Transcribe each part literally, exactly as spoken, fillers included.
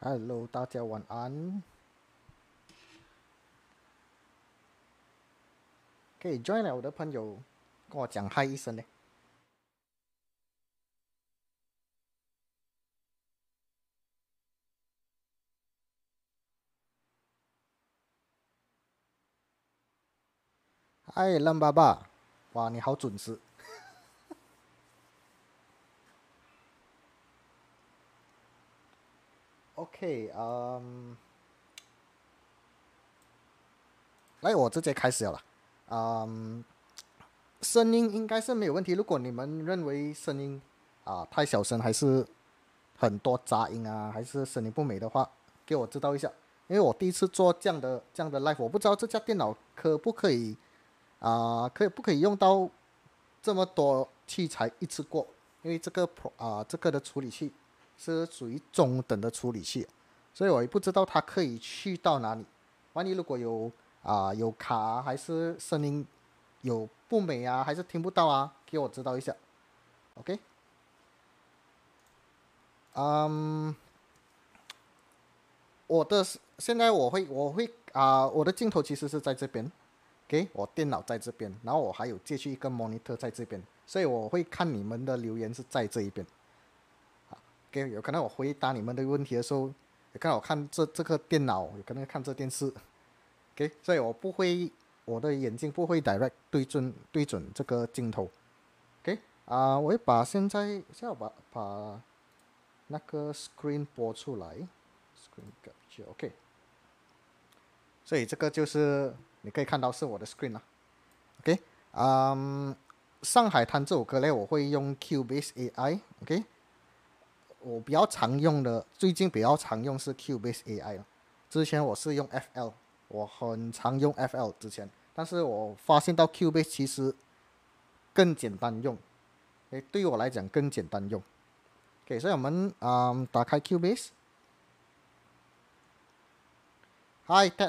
Hello，大家晚安。可以 join 了我的朋友，跟我讲嗨一声呢。嗨，lâm爸爸，哇，你好准时。OK，嗯，来，我直接开始了。嗯，声音应该是没有问题。如果你们认为声音啊、太小声，还是很多杂音啊，还是声音不美的话，给我知道一下。因为我第一次做这样的这样的 live，我不知道这家电脑可不可以啊、可以不可以用到这么多器材一次过？因为这个 Pro 啊、这个的处理器是属于中等的处理器，所以我也不知道它可以去到哪里。万一如果有啊、有卡啊还是声音有不美啊，还是听不到啊，给我知道一下。OK，嗯，我的现在我会我会啊、我的镜头其实是在这边，给我电脑在这边，然后我还有接续一个 monitor 在这边，所以我会看你们的留言是在这一边。给有可能我回答你们的问题的时候，有可能我看这这个电脑，有可能看这电视。OK，所以我不会，我的眼睛不会 direct 对准对准这个镜头。OK，啊、我会把现在现在我把把那个 screen 播出来，screen capture OK，所以这个就是你可以看到是我的 screen 了。OK，嗯，上海滩这首歌呢，我会用 Cubase A I，OK，、我比较常用的，最近比较常用是 Cubase A I 了。之前我是用 F L，我很常用 F L 之前，但是我发现到 Cubase 其实更简单用，诶，对于我来讲更简单用。OK，所以我们嗯打开 Cubase，Hi Ted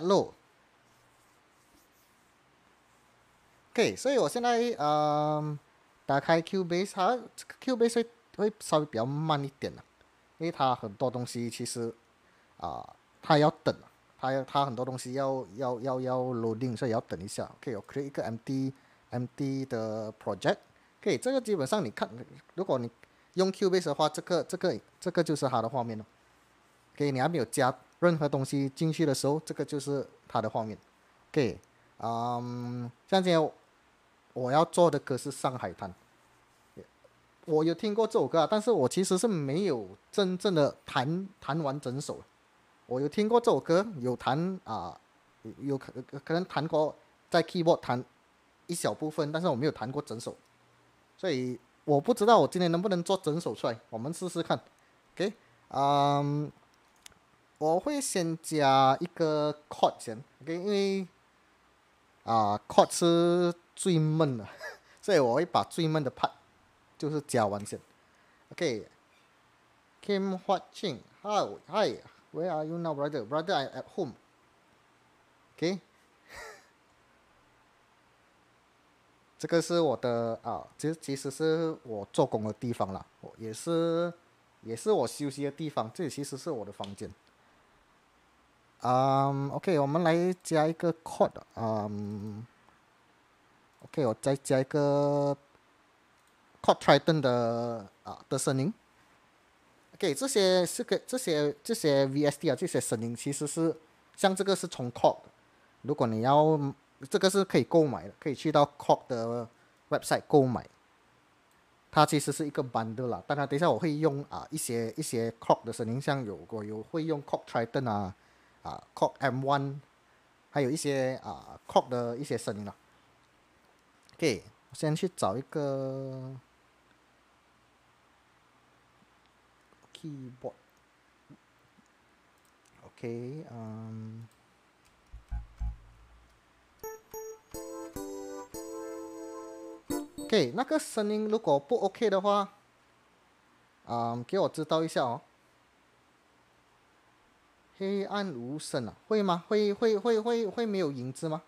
Low。OK，所以我现在嗯打开 Cubase，它这个 Cubase 会会稍微比较慢一点的，因为它很多东西其实啊、它要等，它要它很多东西要要要要 loading，所以要等一下。OK，我 create 一个 empty empty 的 project。OK，这个基本上你看，如果你用 Cubase 的话，这个这个这个就是它的画面了。OK，你还没有加任何东西进去的时候，这个就是它的画面。OK，嗯，像今天我要做的歌是《上海滩》，我有听过这首歌啊，但是我其实是没有真正的弹弹完整首。我有听过这首歌，有弹啊、有可可能弹过在 keyboard 弹一小部分，但是我没有弹过整首，所以我不知道我今天能不能做整首出来，我们试试看。OK，嗯，我会先加一个 chord 先，OK，因为啊、chord 是最闷的，所以我会把最闷的 part 就是加完先。OK，Kim Huat Ching，Hi，Hi，Where are you now, brother? Brother, I at home. OK，这个是我的啊，其其实是我做工的地方啦，我也是也是我休息的地方，这里其实是我的房间。嗯，OK，我们来加一个 chord，嗯，OK，我再加一个 chord Triton 的啊的声音。OK，这些是个这些这些 V S D 啊，这些声音其实是像这个是从 chord，如果你要这个是可以购买的，可以去到 chord 的 website 购买。它其实是一个 bundle 啦。当然，等一下我会用啊一些一些 clock 的声音，像有我有会用 clock Triton 啊啊 clock M 一，还有一些啊 clock 的一些声音啦。OK，我先去找一个 keyboard。OK，嗯，OK，那个声音如果不 OK 的话，嗯，给我知道一下哦。黑暗无声啊，会吗？会会会会会没有影子吗？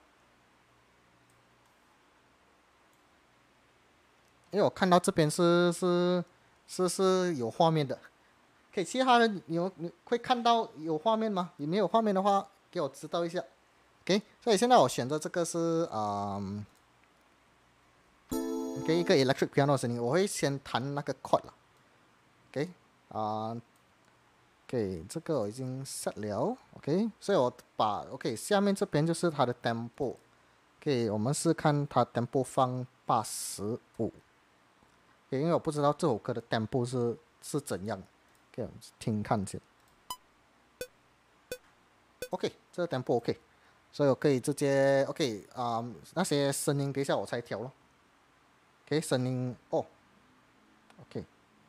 因为我看到这边是是是是有画面的。 可以，其他的你有你会看到有画面吗？你没有画面的话，给我知道一下。OK，所以现在我选择这个是嗯。OK， 一个 electric piano 的声音，我会先弹那个 chord 了。OK， 啊、呃、，OK， 这个我已经 set 了。OK， 所以我把 OK 下面这边就是它的 tempo。OK， 我们是看它 tempo 放八十五。OK， 因为我不知道这首歌的 tempo 是是怎样。OK， 我们听看先。OK， 这个 tempo OK， 所以我可以直接 OK 啊、呃，那些声音等一下我才调咯。OK， 声音哦 ，OK。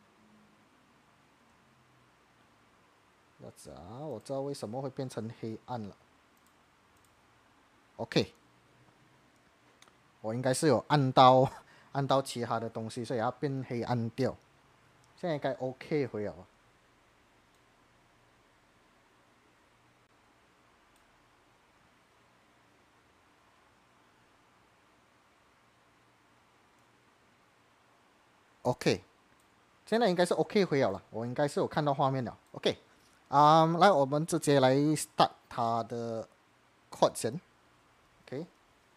这样子啊，我知道为什么会变成黑暗了。OK， 我应该是有按到按到其他的东西，所以它变黑暗掉。现在应该 OK 回了。OK， 现在应该是 OK 回了了，我应该是有看到画面了。OK， 啊、um, 来，我们直接来 start 它的 chord 先。OK。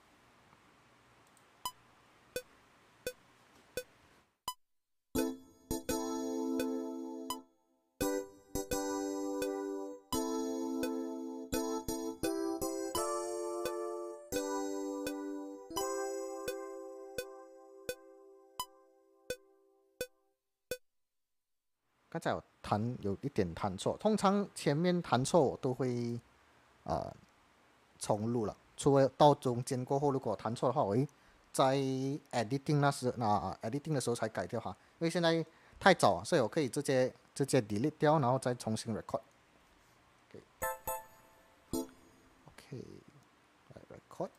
刚才有弹有一点弹错，通常前面弹错我都会呃重录了，除了到中间过后如果弹错的话，我会在 editing 那时那、呃、editing 的时候才改掉哈，因为现在太早，所以我可以直接直接 delete 掉，然后再重新 record。OK， OK， 来 record。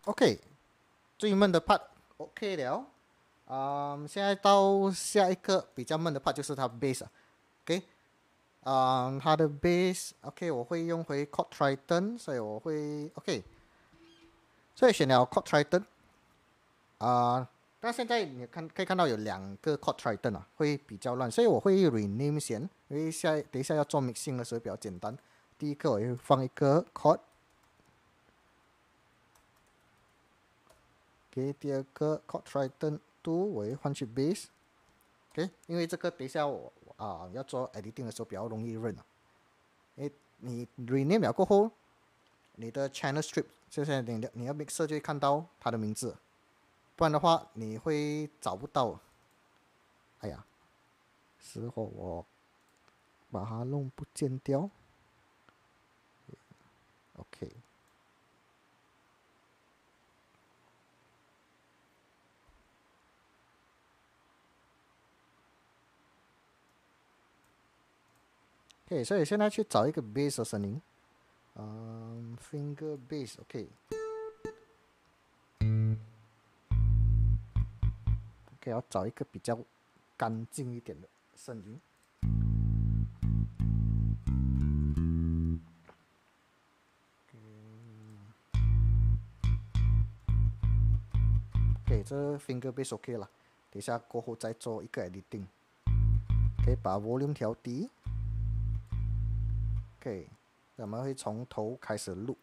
OK，最闷的 part OK 了。嗯，现在到下一个比较闷的 part 就是它 base 啊。OK，嗯，它的 base OK，我会用回 chord Triton，所以我会 OK，所以选了 chord Triton 啊。但现在你看可以看到有两个 chord Triton 啊，会比较乱，所以我会 rename 先，因为下等一下要做 mixing 的时候比较简单。第一个我会放一个 chord。OK，第二个 chord Triton two 我会换去 bass。OK，因为这个等一下我啊要做 editing 的时候比较容易认啊。诶，你 rename 了过后，你的 channel strip 就是你的你要 mixer 就会看到它的名字，不然的话你会找不到。哎呀，时候我把它弄不见掉。OK。OK，所以现在去找一个 bass 的声音，嗯，finger bass，OK，OK，、OK，要找一个比较干净一点的声音。OK，这 finger bass OK 了，等一下过后再做一个 editing。可以把 volume 调低。OK，我们会从头开始录。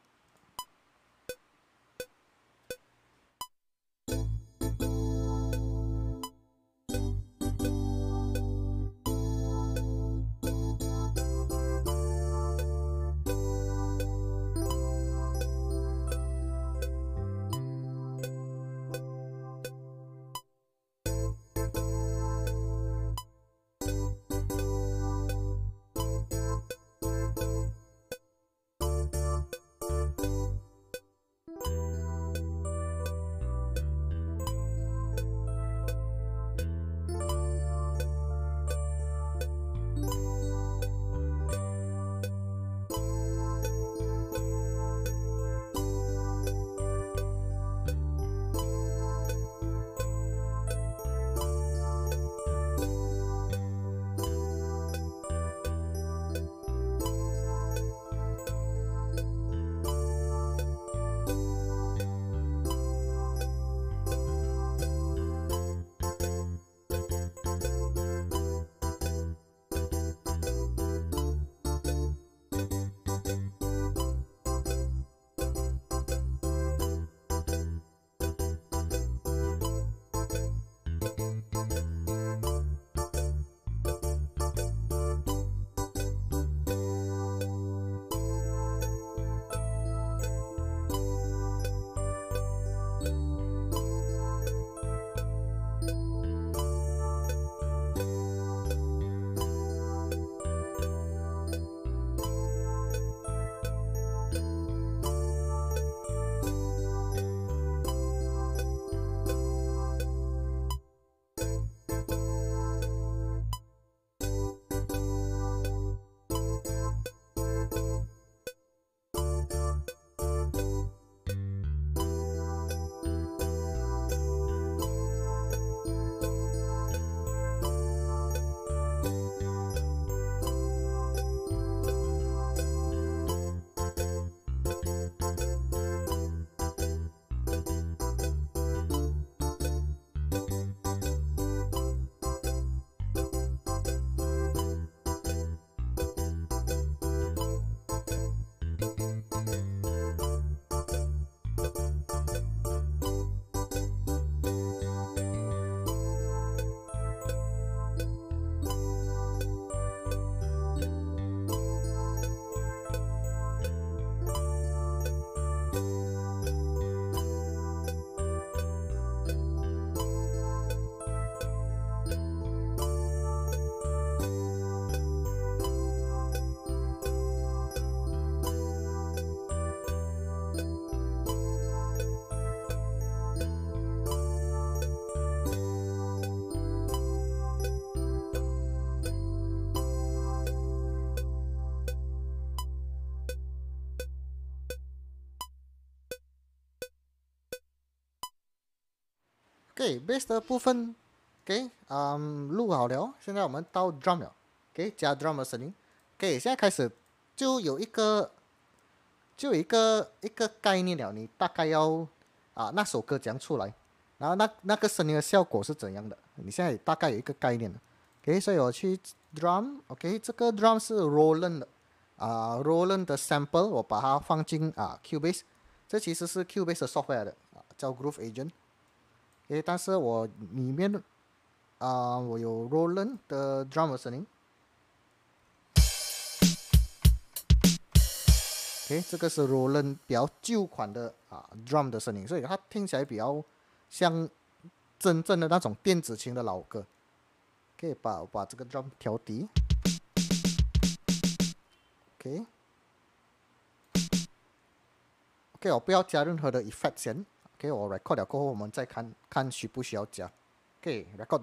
OK，bass 的部分，OK，嗯，录好了，现在我们到 drum 了，OK，加 drum 的声音，OK，现在开始就有一个就有一个一个概念了，你大概要啊那首歌怎样出来，然后那那个声音的效果是怎样的，你现在大概有一个概念了，OK，所以我去 drum，OK，这个 drum 是 Roland 的啊，Roland 的 sample，我把它放进啊 Cubase，这其实是 Cubase 的 software 的啊，叫 Groove Agent。诶，但是我里面啊、呃我有 Roland 的 drum 的声音。OK，这个是 Roland 比较旧款的啊 drum 的声音，所以它听起来比较像真正的那种电子琴的老歌。可以把把这个 drum 调低。OK，OK，、OK，我不要加任何的 effect 先。OK，我 record 了过后，我们再看看需不需要加。OK，record、OK,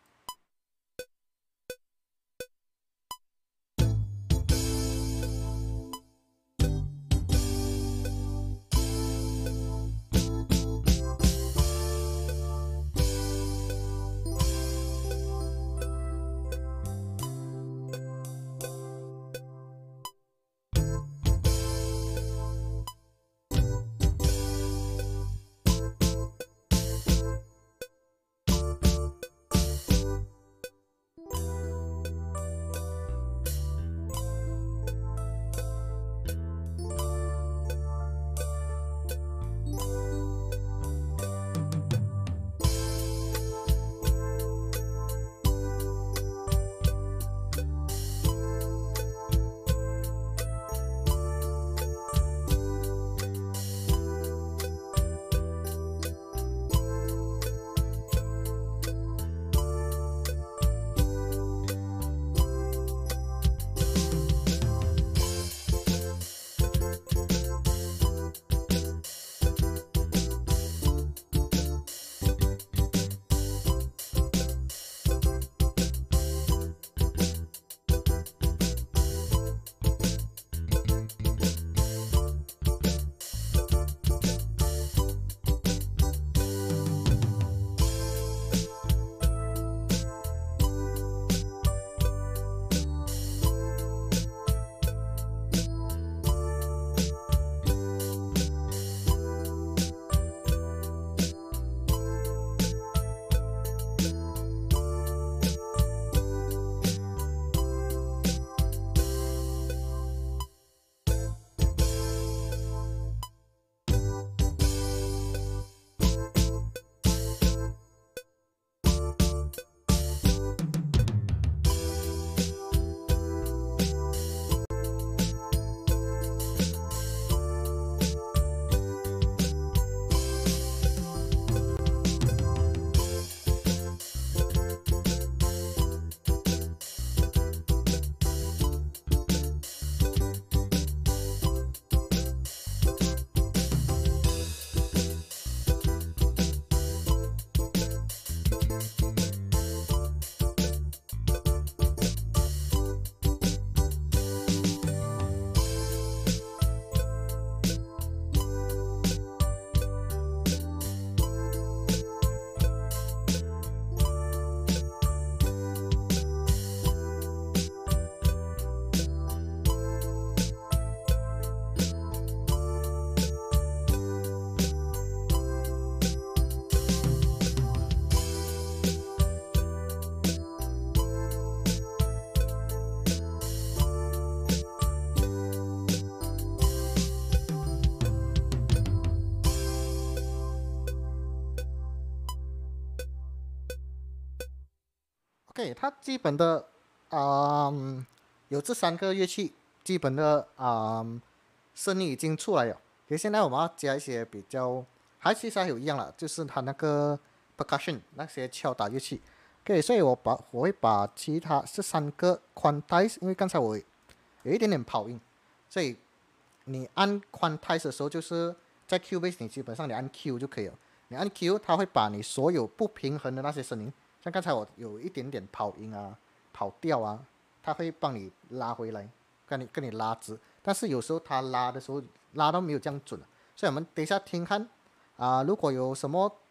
drum。OK，它基本的啊、嗯有这三个乐器，基本的啊、嗯声音已经出来了。其实现在我们要加一些比较，还其实还有一样了，就是它那个 percussion 那些敲打乐器。OK，所以我把我会把其他这三个 quantize，因为刚才我有一点点跑音，所以你按 quantize 的时候，就是在 Cubase 你基本上你按 Q 就可以了。你按 Q，它会把你所有不平衡的那些声音，像刚才我有一点点跑音啊、跑调啊，它会帮你拉回来，跟你跟你拉直。但是有时候它拉的时候拉到没有这样准，所以我们等一下听看啊、如果有什么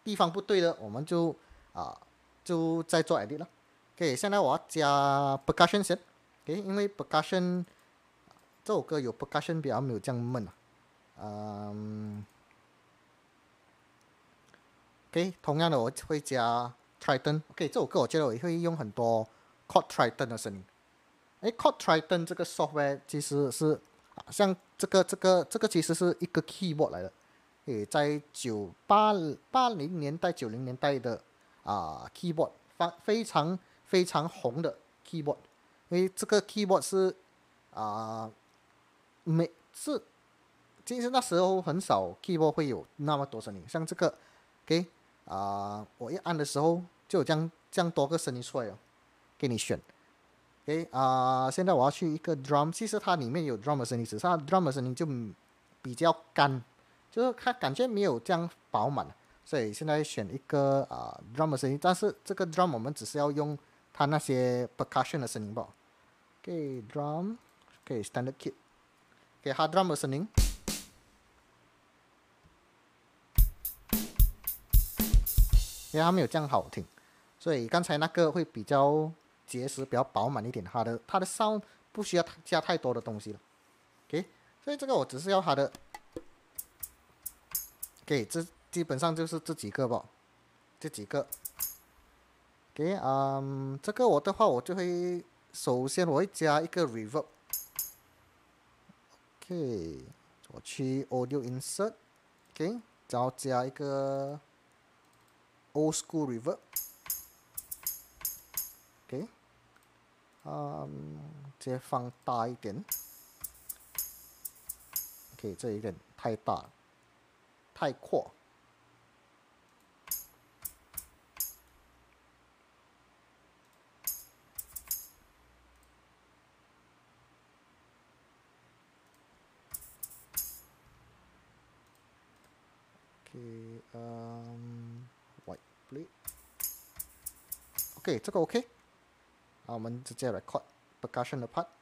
地方不对的，我们就啊、就再做 edit 了。OK，现在我要加 percussion 先。OK，因为 percussion 这首歌有 percussion 比较没有这样闷啊。嗯，OK，同样的我会加 Triton。OK，这首歌我觉得我也会用很多 chord Triton 的声音。哎，chord Triton 这个 software 其实是啊像这个这个这个其实是一个 keyboard 来的。诶，在九八八零年代九零年代的啊 keyboard 非非常非常红的 keyboard，因为这个 keyboard 是啊没是其实那时候很少 keyboard 会有那么多声音，像这个，OK 啊、我一按的时候就有这样这样多个声音出来了，给你选。OK 啊、现在我要去一个 drum，其实它里面有 drum 的声音，只是它 drum 的声音就比较干，就是它感觉没有这样饱满，所以现在选一个啊、drum 的声音，但是这个 drum 我们只是要用它那些 percussion 的声音吧。OK drum，OK standard kit，给它 drum 的声音。因为它没有这样好听，所以刚才那个会比较结实、比较饱满一点。它的它的 sound 不需要加太多的东西了。OK，所以这个我只是要它的，OK，这基本上就是这几个吧，这几个。OK，嗯，这个我的话我就会首先我会加一个 reverb。OK，我去 audio insert，OK，然后加一个 old school reverb。OK， 嗯，直接放大一点。OK， 这有点太大，太阔。OK， 嗯 ，white plate。OK， 这个 OK。好，我们直接 record percussion 的 part。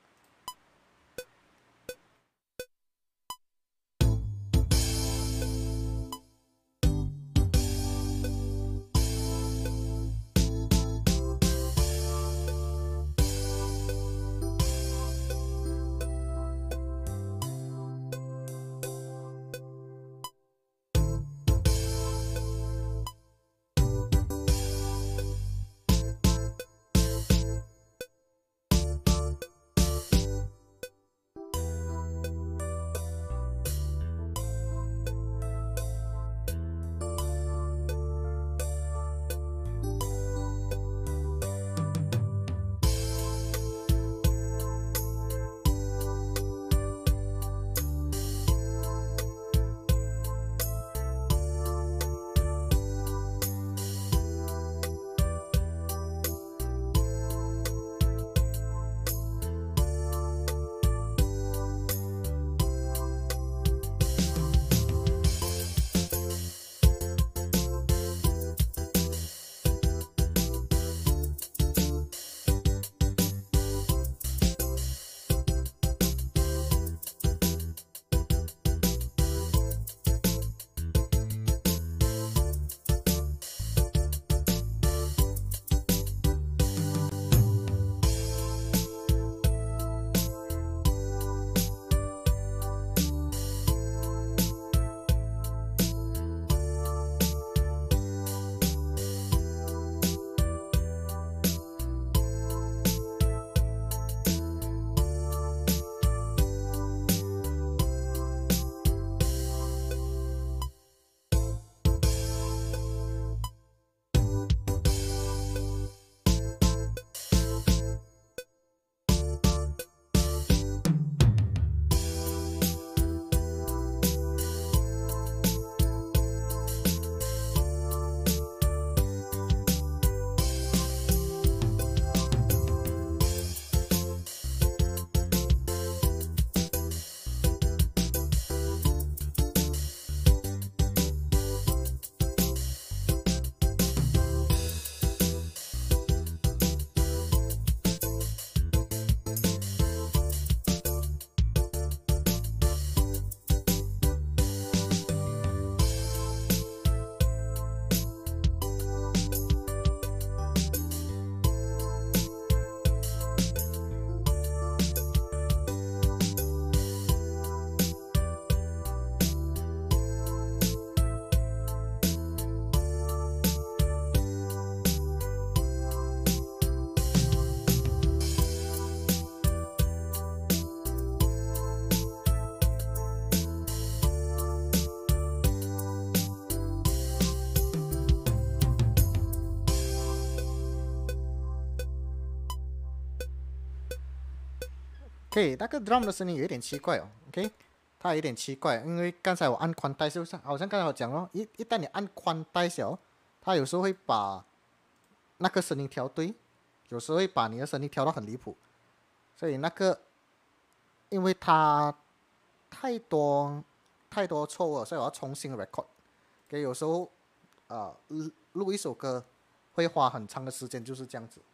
OK，那个 drum 的声音有一点奇怪哦。OK，它有点奇怪，因为刚才我按宽带，是不是？好像刚才我讲了，一一旦你按宽带小，它有时候会把那个声音调对，有时候会把你的声音调到很离谱。所以那个，因为它太多太多错误了，所以我要重新 record。给有时候啊、呃、录一首歌会花很长的时间，就是这样子。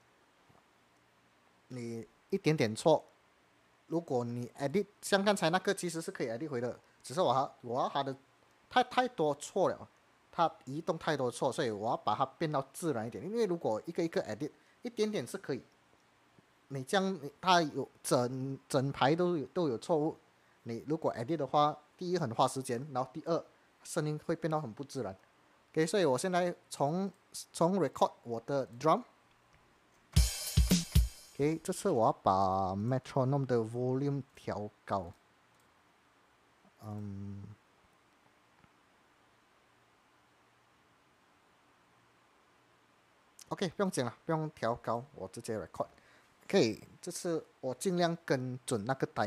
你一点点错，如果你 edit 像刚才那个其实是可以 edit 回的，只是我要我要它的太太多错了，它移动太多错，所以我要把它变到自然一点。因为如果一个一个 edit 一点点是可以，你这样它有整整排都有都有错误，你如果 edit 的话，第一很花时间，然后第二声音会变到很不自然。OK， 所以我现在从从 record 我的 drum。OK， 这次我要把 metronome 的 volume 调高。嗯。OK， 不用紧了，不用调高，我直接 record。OK， 这次我尽量跟准那个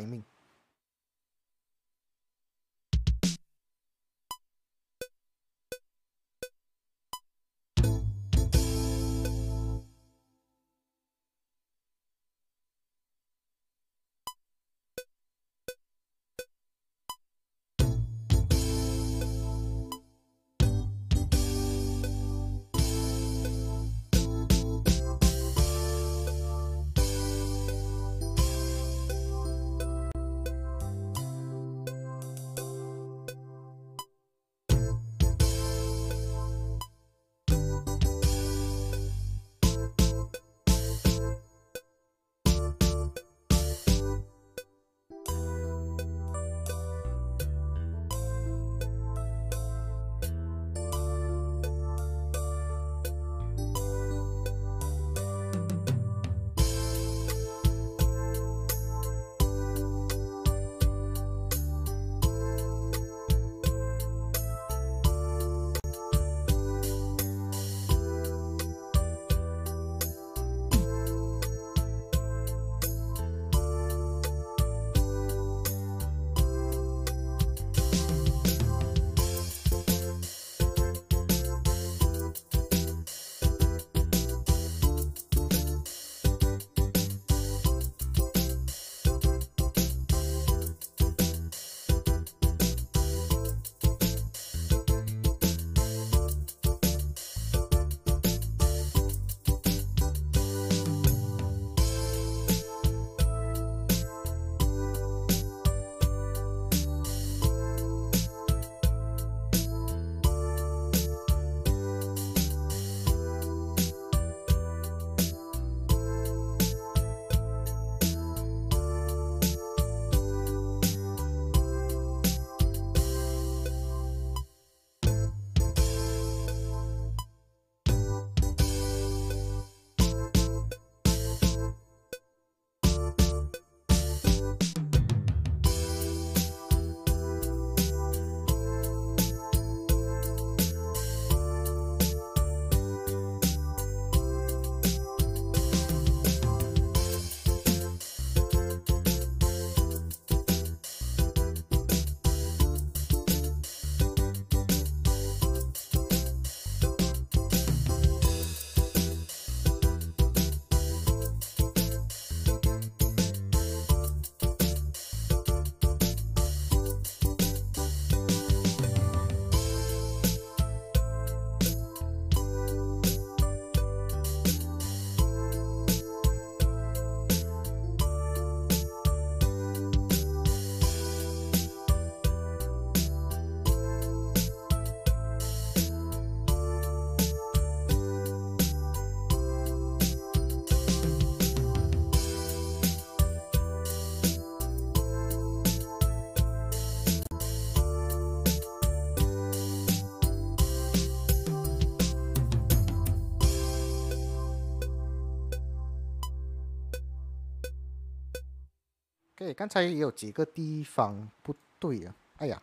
timing。OK， 刚才也有几个地方不对啊，哎呀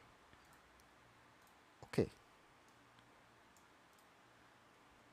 ，OK，OK，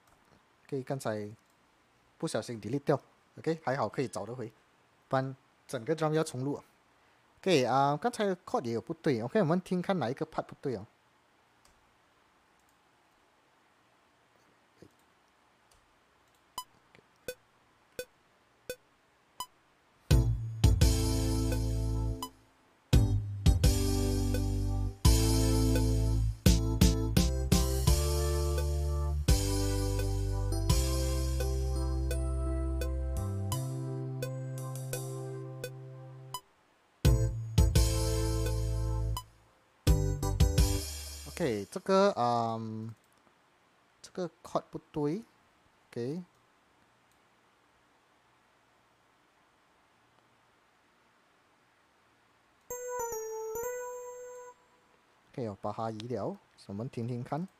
刚才不小心 delete 掉 ，OK， 还好可以找得回，不然整个 drum 要重录。OK 啊，刚才 chord 也有不对。OK， 我们听看哪一个 part 不对哦。OK， 这个嗯，这个 chord 不对。OK。OK， 我把它移掉，我们听听看，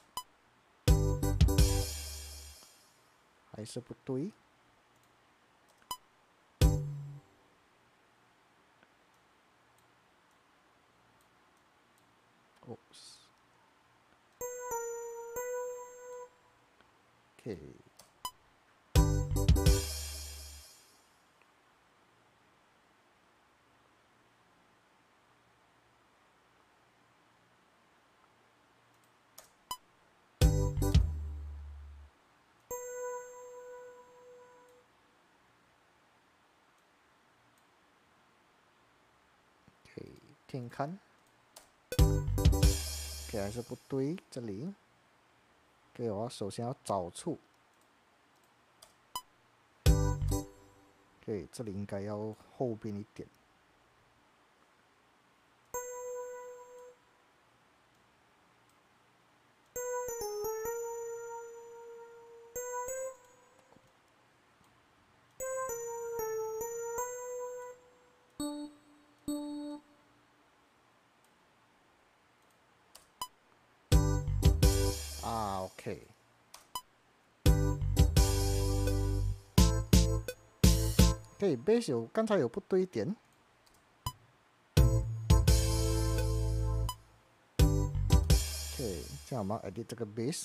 还是不对。Oops。OK。OK， 听看。OK， 还是不对，这里。OK， 我首先要找出。OK， 这里应该要后边一点。啊 ，OK。对 ，bass 有刚才有不对点。OK， 这样我们 edit 这个 bass。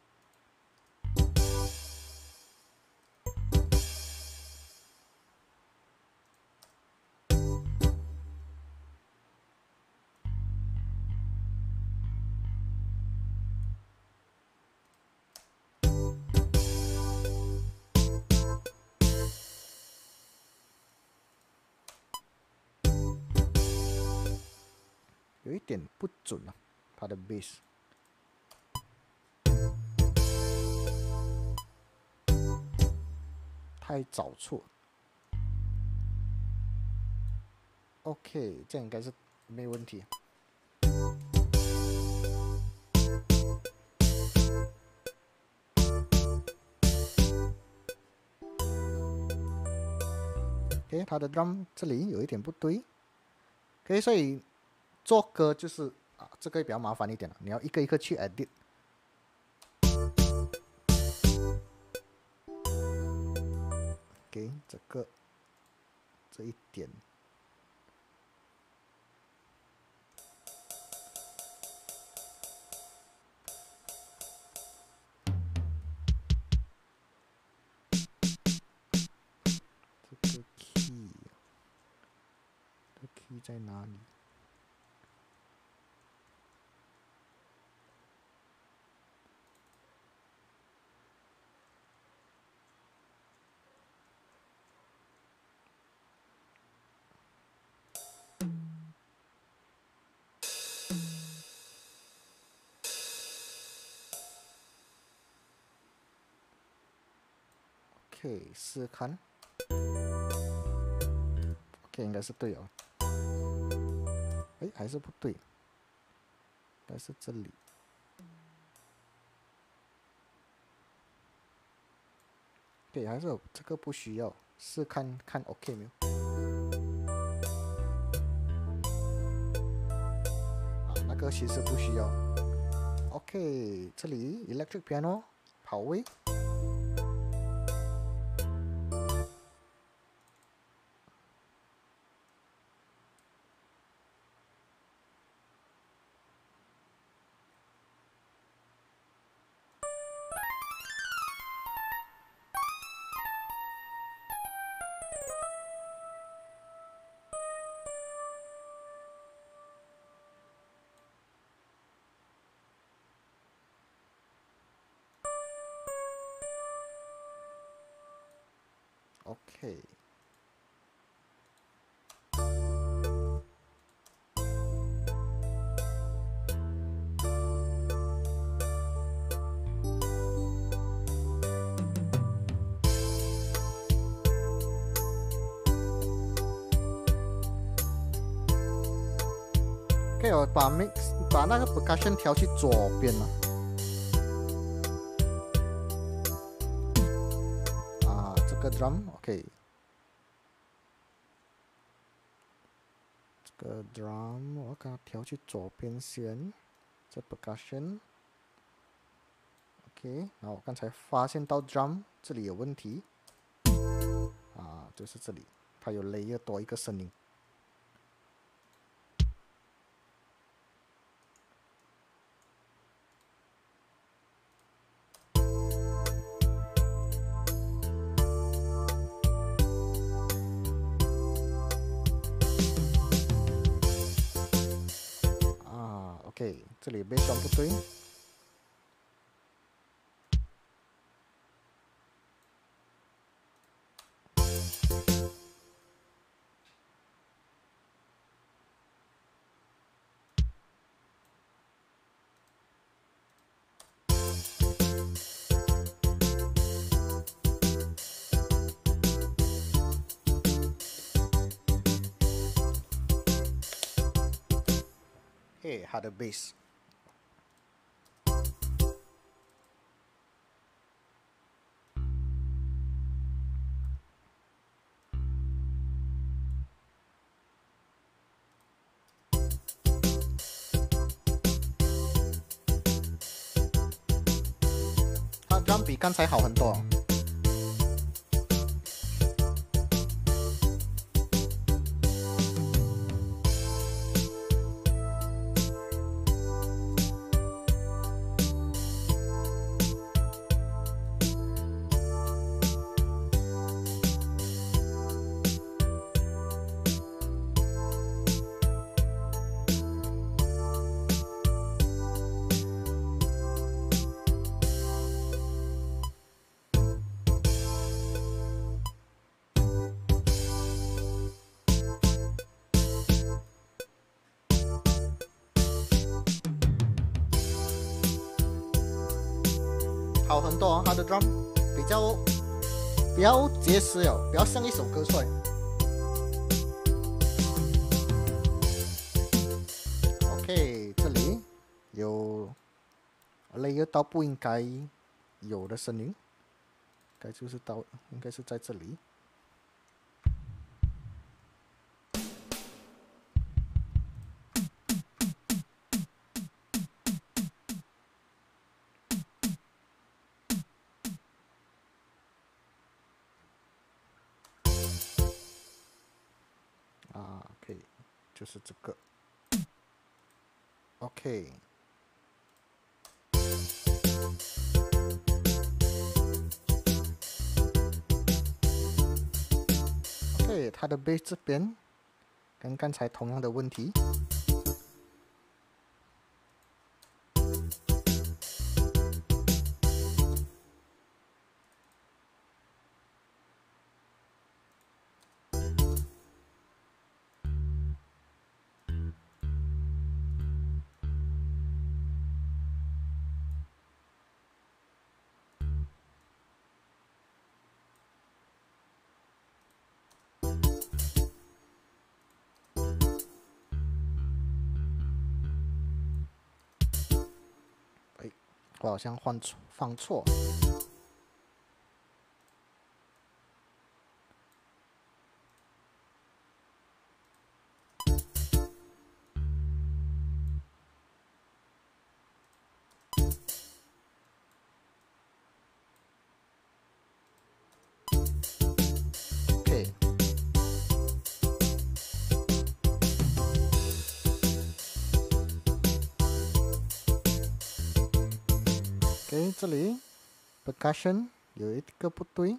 有一点不准啊，它的 bass。太早错。OK， 这样应该是没问题。OK， 它的 drum 这里有一点不对。OK， 所以做歌就是啊，这个比较麻烦一点了，你要一个一个去 edit。OK， 这个这一点。这个 key， 这个 key 在哪里？OK， 试看。OK， 应该是对哦。哎，还是不对，应该是这里。对，还是有这个不需要，试看看 OK 没有？啊，那个其实不需要。OK， 这里 electric piano 跑位。 OK。OK， 我把 mix 把那个 percussion 调去左边了。啊，这个 drum OK。这个 drum 我给它调去左边先。这 percussion OK， 然后我刚才发现到 drum 这里有问题。啊，就是这里，它有 layer 多一个声音。啊 ，OK， 这里 bass drum 不对。嘿，它的 bass。它 drum 比刚才好很多。好很多、哦，它的 drum 比较比较结实哦，比较像一首歌出来。OK， 这里有 layer 到不应该有的声音，该就是到应该是在这里。啊，可以，就是这个。OK。OK， 它的 bass 这边跟刚才同样的问题。我好像换错放错。OK。OK， 这里 percussion 有一个不对。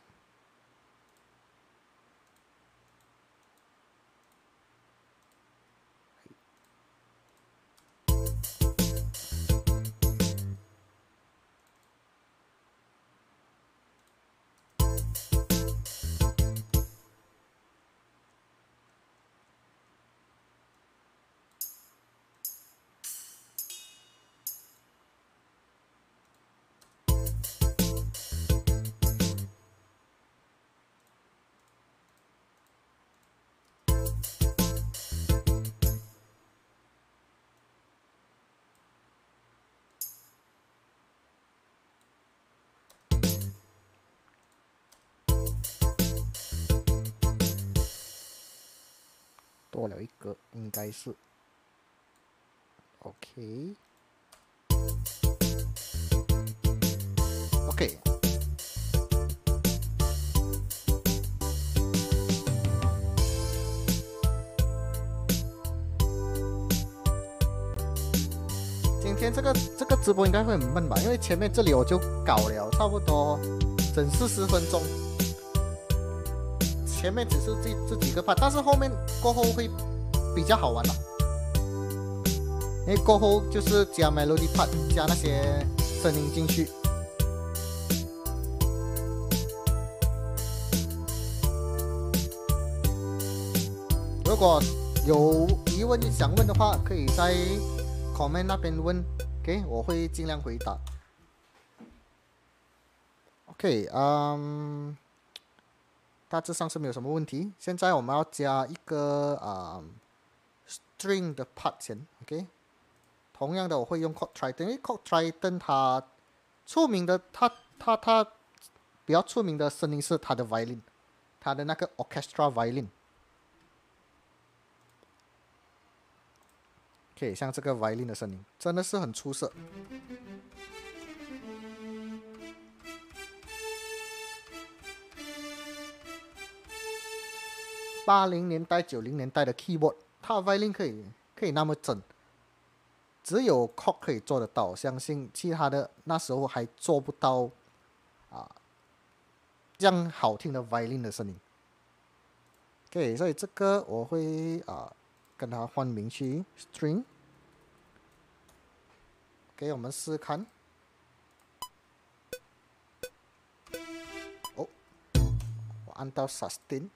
多了一个，应该是 OK OK。今天这个这个直播应该会很闷吧？因为前面这里我就搞了差不多整四十分钟，前面只是这这几个 part， 但是后面过后会比较好玩了，因为过后就是加 melody part， 加那些声音进去。如果有疑问想问的话，可以在 comment 那边问 ，OK， 我会尽量回答。OK， 嗯，大致上是没有什么问题。现在我们要加一个啊、嗯、string 的 part 先 ，OK。同样的，我会用 chord trident， 因为 chord trident 它出名的，它它它比较出名的声音是它的 violin， 它的那个 orchestra violin。可以像这个 violin 的声音，真的是很出色。八零年代、九零年代的 keyboard， 它的 violin 可以可以那么整，只有 chord 可以做得到，相信其他的那时候还做不到啊这样好听的 violin 的声音。OK， 所以这个我会啊。跟它换名去 string， 给我们试看。哦，我按到 sustain。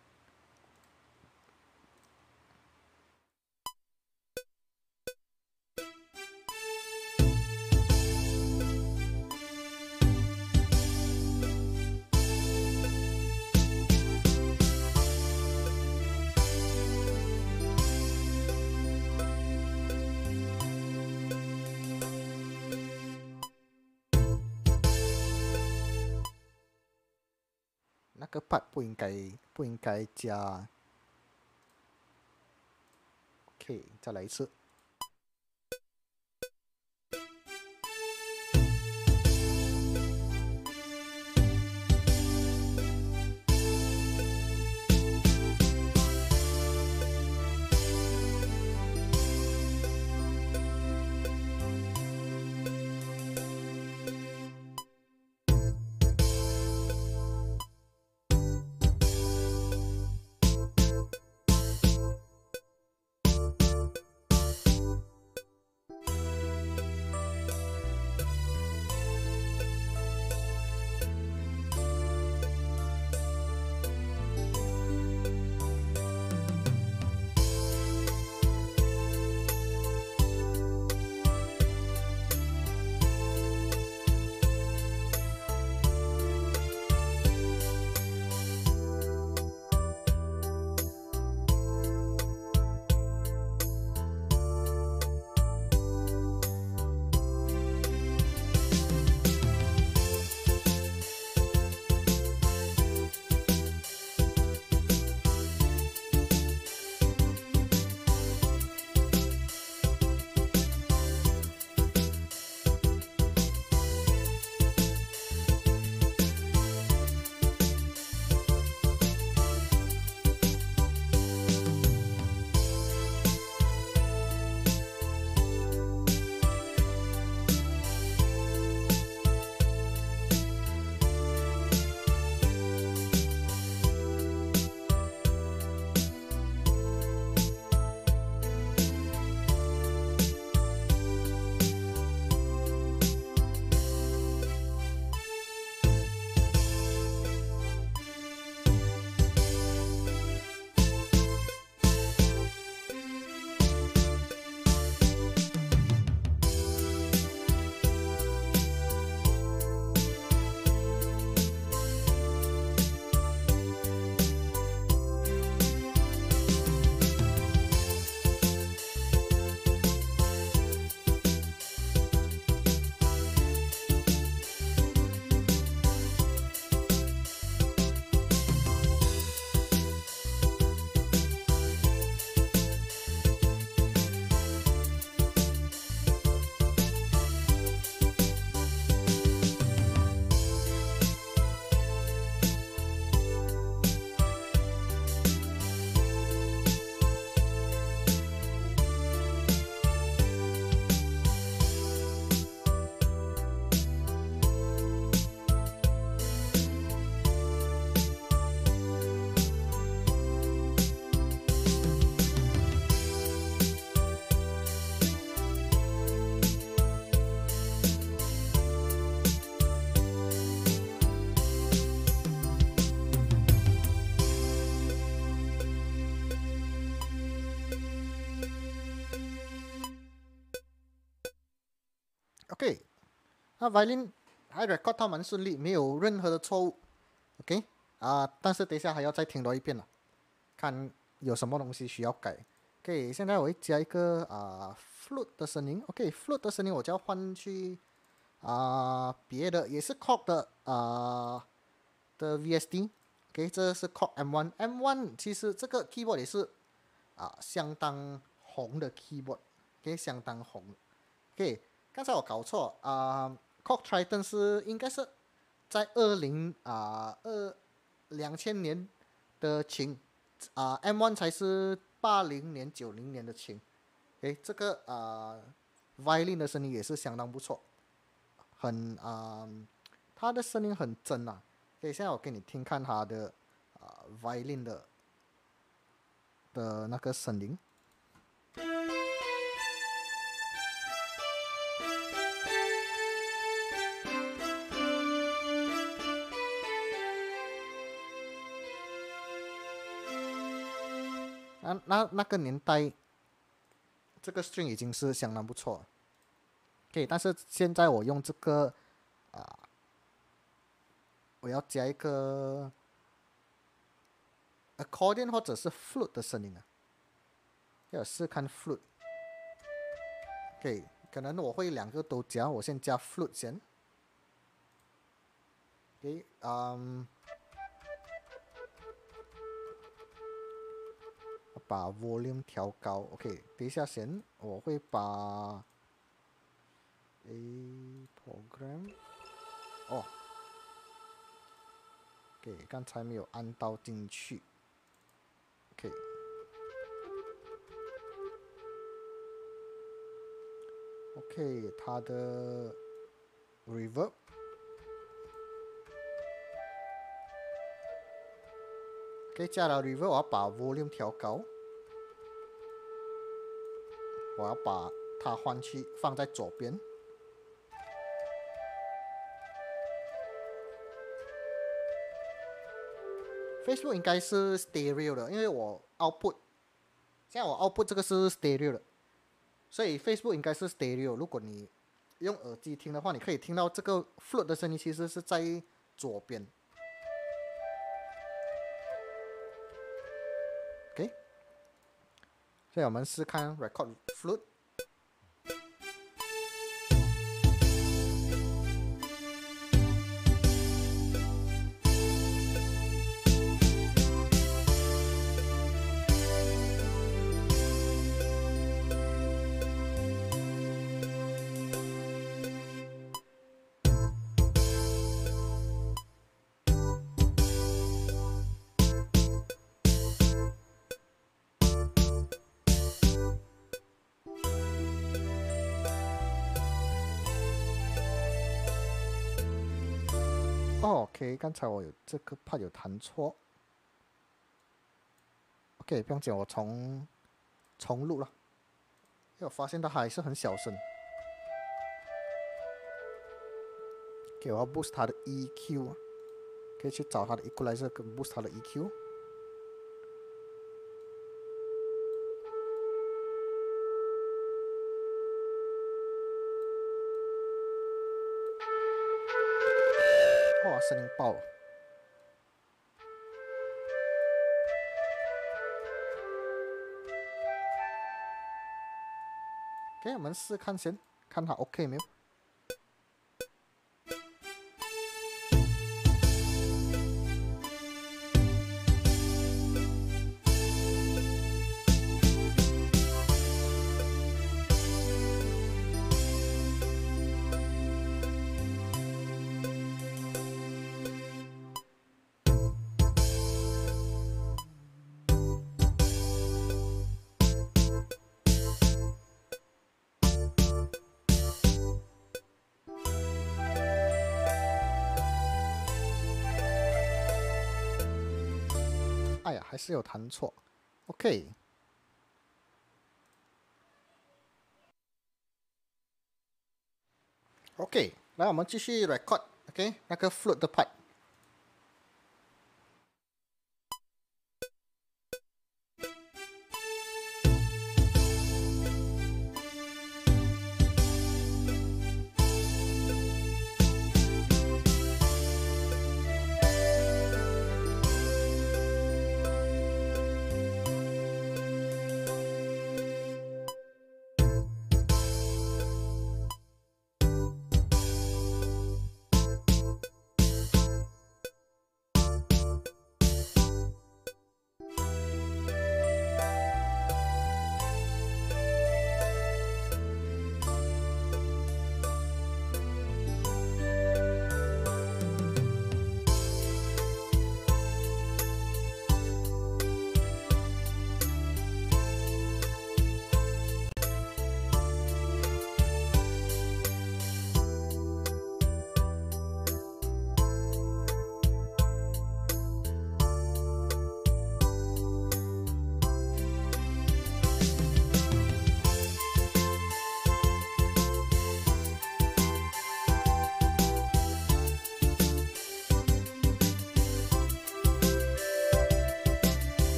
那个 part 不应该不应该加 ，OK， 再来一次。 OK， 那 violin 还 record 到蛮顺利，没有任何的错误。OK 啊、呃，但是等一下还要再听多一遍了，看有什么东西需要改。OK， 现在我会加一个啊、呃、flute 的声音。OK，flute 的声音我就要换去啊、呃、别的，也是 Korg 的啊、呃、的 V S D。OK， 这是 Korg M 一 M 一，其实这个 keyboard 也是啊、呃、相当红的 keyboard。OK， 相当红。OK， 刚才我搞错啊、呃、，Korg Triton 是应该是在二零啊二两千年的琴啊、呃、，M 一 才是八零年九零年的琴。诶，这个啊、呃、violin 的声音也是相当不错，很啊、呃，它的声音很真啊。OK，现在我给你听看它的啊、呃、violin 的的那个声音。那那那个年代，这个 string 已经是相当不错。OK， 但是现在我用这个啊、呃，我要加一个 accordion 或者是 flute 的声音啊，要试看 flute。OK， 可能我会两个都加，我先加 flute 先。OK， 嗯，把 volume 调高。OK， 等一下先，我会把 A program 哦 ，OK， 刚才没有按到进去。OK， OK， 它的 reverb。OK， 加了 reverb， 我要把 volume 调高，我要把它换去放在左边。Facebook 应该是 stereo 的，因为我 output， 现在我 output 这个是 stereo 的，所以 Facebook 应该是 stereo。如果你用耳机听的话，你可以听到这个 flute 的声音其实是在左边。OK， 所以我们试看 record flute。哦 ，OK， 刚才我有这个 part 有弹错。OK， 不用紧，我重重录了，因为我发现它还是很小声。OK， 我要 boost 它的 E Q， 可以去找它的 equalizer 跟 boost 它的 E Q。哇，声音爆了！ OK， 我们试看先，看它 OK 没有。哎呀，还是有弹错。OK， OK， 来，我们继续 record。OK， 那个 flute 的 part。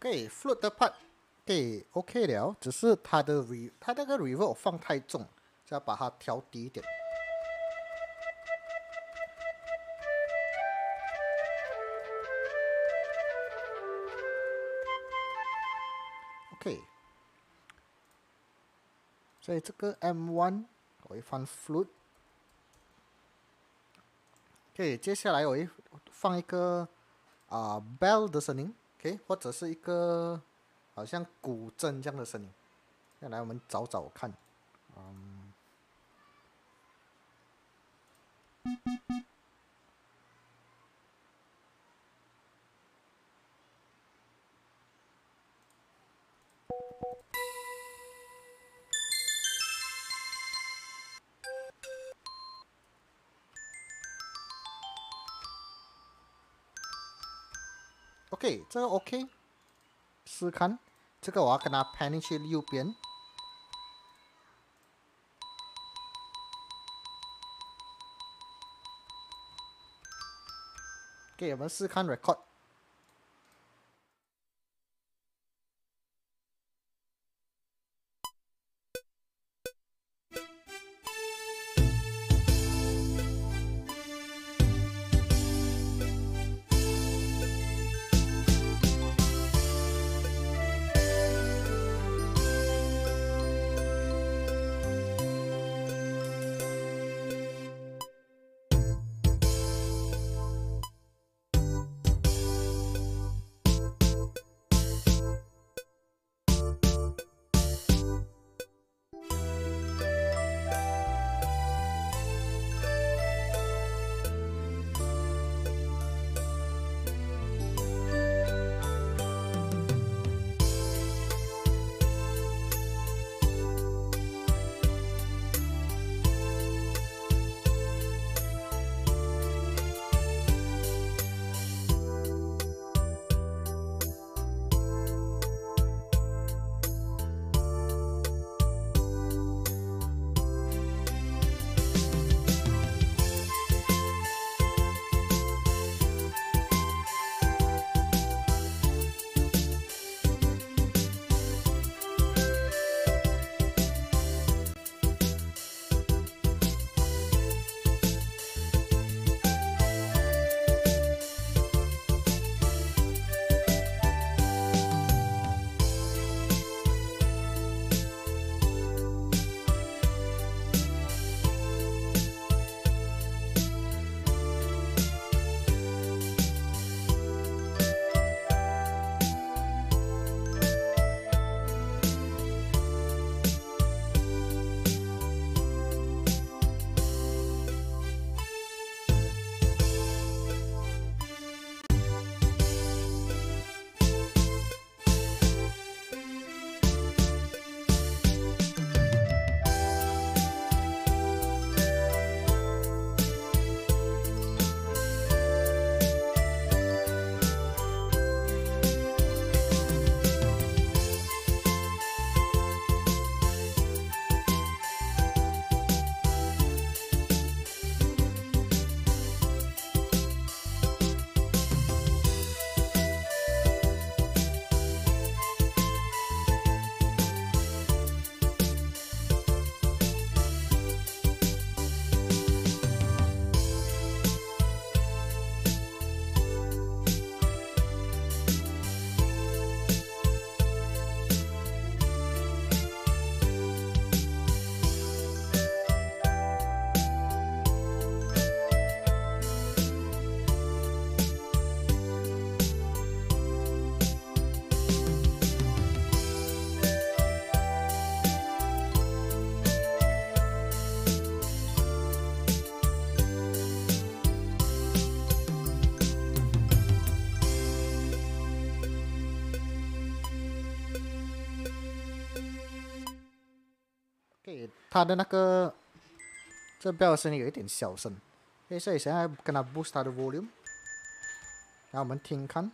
OK，float 的 part， OK OK 了，只是它的 re 它那个 reverb 放太重，就要把它调低一点。OK， 所以这个 M 一 我会放 flute。OK， 接下来我会放一个啊、呃、bell 的声音 ，OK， 或者是一个好像古筝这样的声音。来，我们找找看，嗯。OK， 这个 OK， 试看，这个我要跟它 pan 进去右边。OK， 我们试看 record。OK， 它的那个这 bell 的声音有一点小声，OK， 所以现在跟它 boost 它的 volume， 然后我们听看。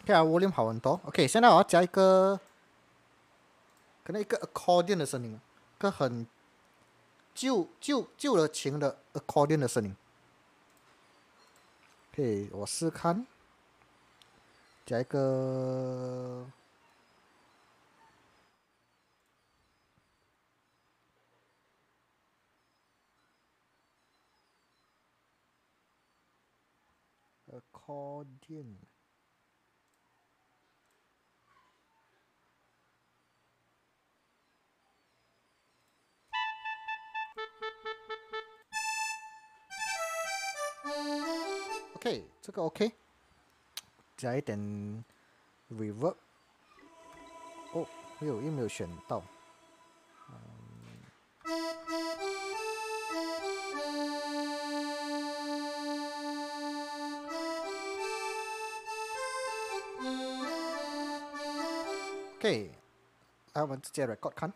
OK 啊，volume 好很多。OK，现在我要加一个，可能一个 accordion 的声音，一个很旧旧旧的琴的 accordion 的声音。OK，我试看，加一个。accordion。OK， 这个 OK， 加一点 reverb。哦，没有，又没有选到。OK， 来我们直接 record 看。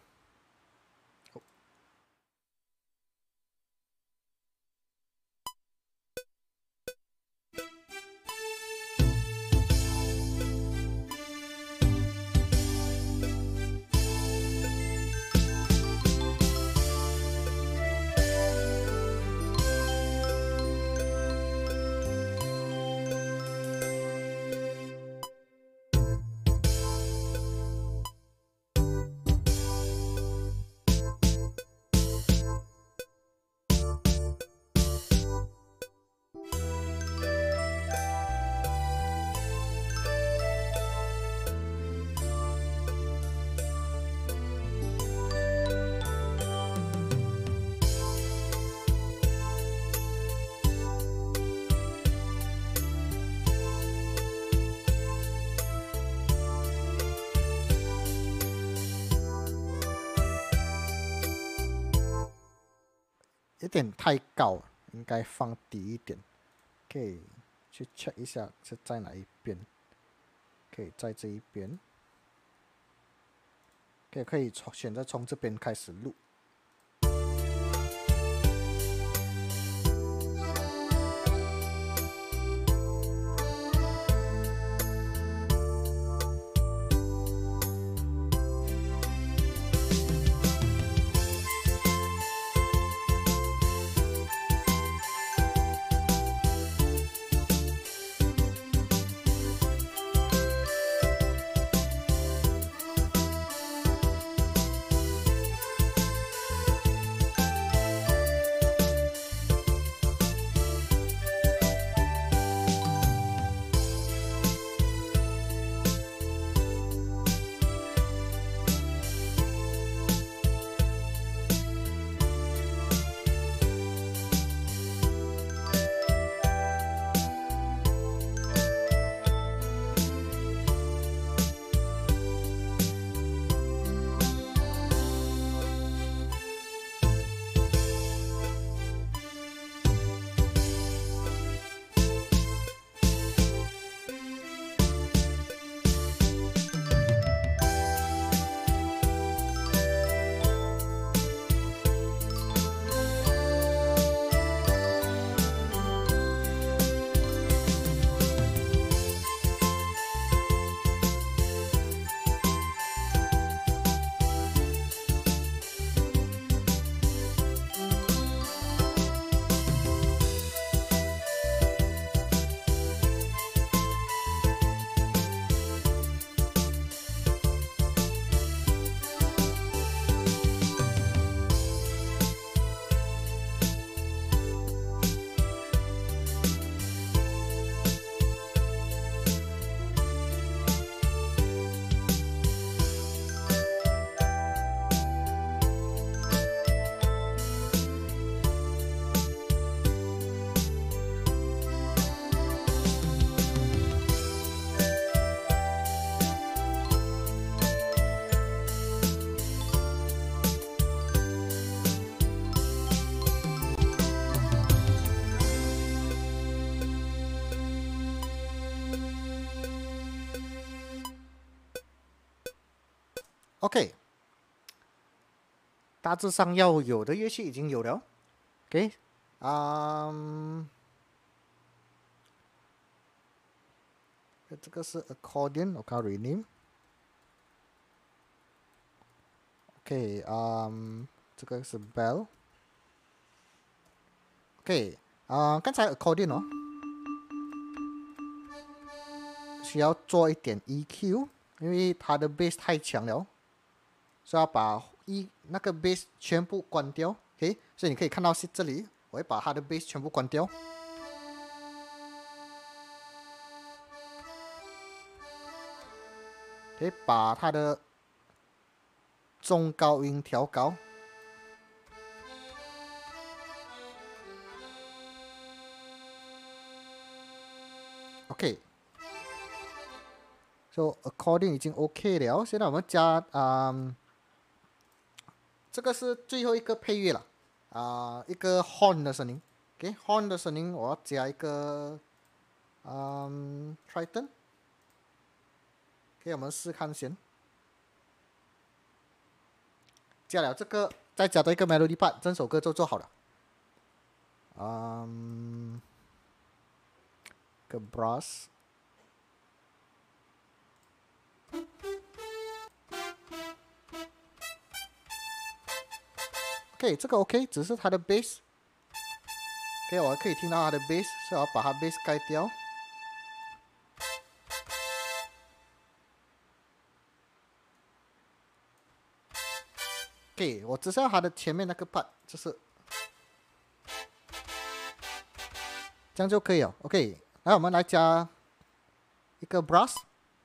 有点太高，应该放低一点。可以去 check 一下是在哪一边。可以在这一边。可以可以从选择从这边开始录。OK， 大致上要有的乐器已经有了。OK， 嗯、 这个是 accordion， 我看 rename。OK， 嗯，这个是 bell。OK， 啊、呃，刚才 accordion 哦，需要做一点 E Q， 因为它的 bass 太强了，所以要把 E 那个 bass 全部关掉。OK， 所以你可以看到是这里，我会把它的 bass 全部关掉。可以把它的中高音调高。OK， so accordion 已经 OK 了，现在我们加嗯，这个是最后一个配乐了，啊、呃，一个 horn 的声音。OK，horn 的声音我要加一个嗯 Triton。OK， 我们试看先。加了这个，再加多一个 melody part， 整首歌就做好了。嗯，个 brass。OK， 这个 OK， 只是它的 bass。OK， 我可以听到它的 bass， 所以我要把它 bass 盖掉。OK， 我只是要它的前面那个 part， 就是这样就可以了。OK， 来我们来加一个 brass。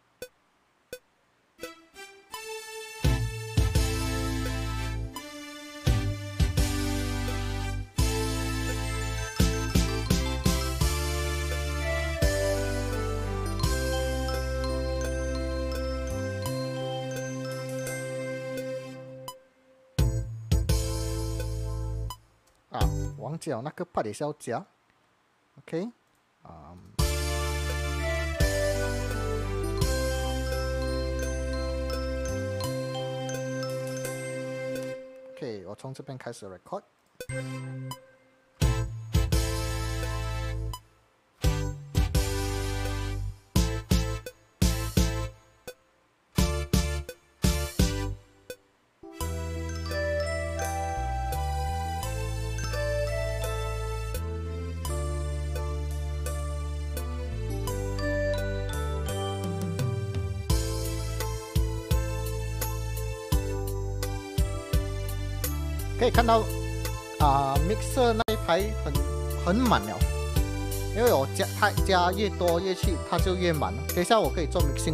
啊，忘记了那个 part 也是要加 ，OK， 啊、um, ，OK， 我从这边开始 record。可以看到啊、呃、，mixer 那一排很很满了，因为我加它加越多乐器，它就越满了。等一下我可以做 mixing。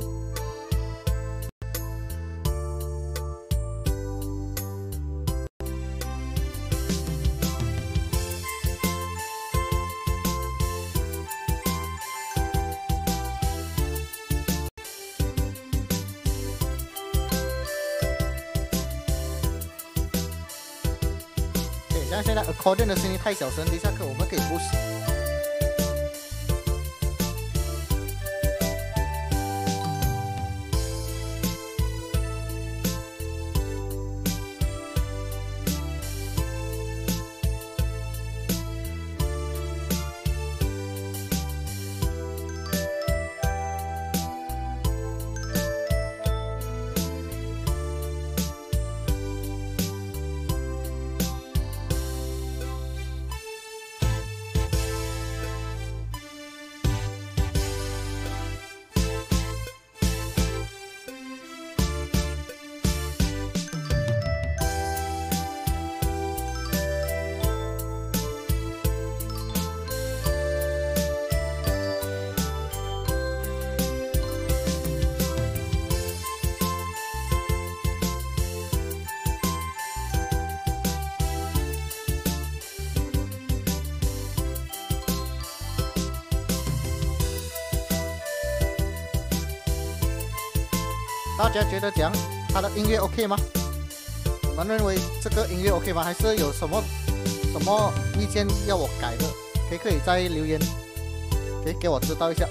像现在 accordion 的声音太小声，等一下可我们可以 boost。大家觉得讲他的音乐 OK 吗？你们认为这个音乐 OK 吗？还是有什么什么意见要我改的？可以可以在留言，可以给我知道一下。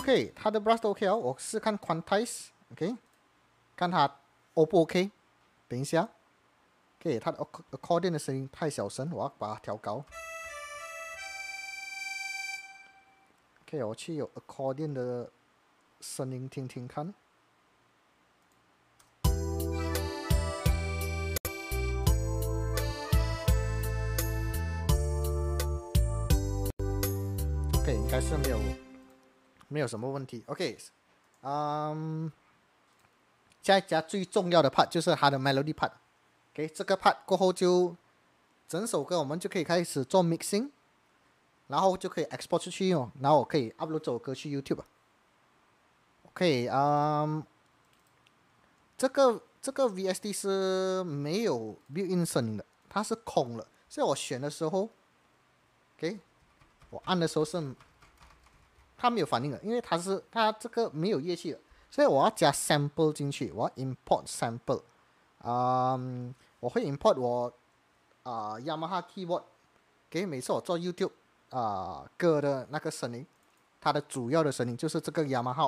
OK， 它的 brush 都 OK 哦，我试看 quantize，OK， 看它 O 不 OK？ 等一下 ，OK， 它的 accordion 的声音太小声，我要把它调高。OK， 我去有 accordion 的声音听听看。OK， 应该是没有没有什么问题。OK， 嗯，再加最重要的 part 就是它的 melody part。OK， 这个 part 过后就整首歌我们就可以开始做 mixing， 然后就可以 export 出去哦，然后我可以 upload 这首歌去 YouTube。OK， 嗯，这个这个 V S D 是没有 built-in 声音的，它是空了，所以我选的时候 ，OK。我按的时候是它没有反应的，因为它是它这个没有乐器的，所以我要加 sample 进去，我要 import sample， 嗯，我会 import 我啊、呃、Yamaha keyboard， 给每次我做 YouTube 啊、呃、歌的那个声音，它的主要的声音就是这个 Yamaha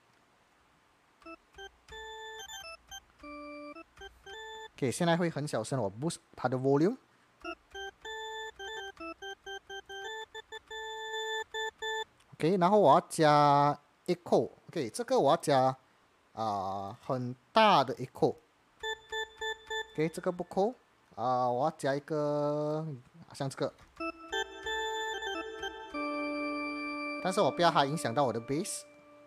organ。OK， 现在会很小声，我 boost 它的 volume。OK， 然后我要加 echo，OK， 这个我要加啊、呃、很大的 echo。OK， 这个不扣啊、呃，我要加一个像这个，但是我不要它影响到我的 bass。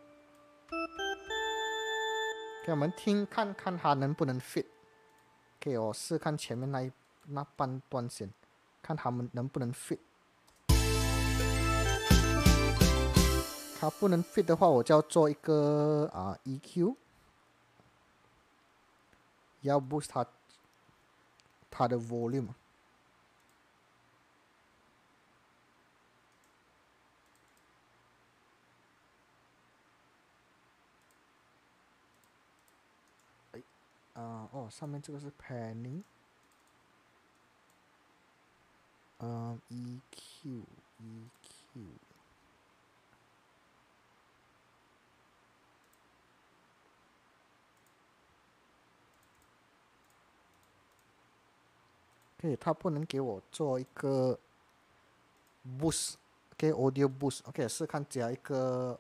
给我们听看看它能不能 fit。OK， 我试看前面那一那半段先，看他们能不能 fit。它不能 fit 的话，我就要做一个啊、呃、E Q， 要 boost 它它的 volume。哎，啊、呃、哦，上面这个是 panning， 嗯、呃、E Q E Q。OK， 它不能给我做一个 boost，OK，audio boost，OK， 试看加一个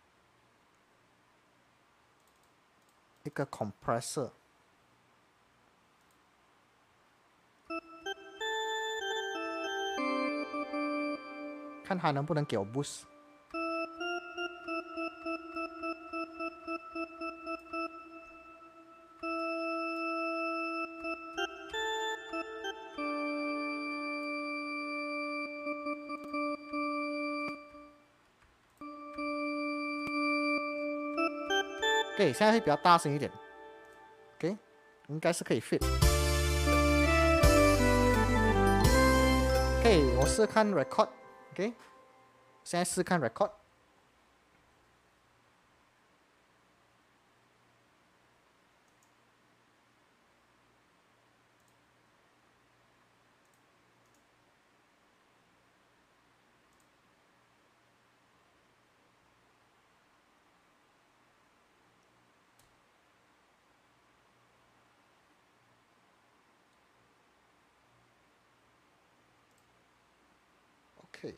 一个 compressor， 看它能不能给我 boost。OK， 现在会比较大声一点。OK， 应该是可以 fit。OK， 我试看 record。OK， 现在试看 record。OK。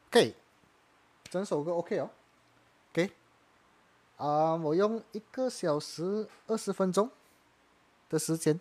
OK，整首歌 OK 哦。OK，啊、我用一个小时二十分钟的时间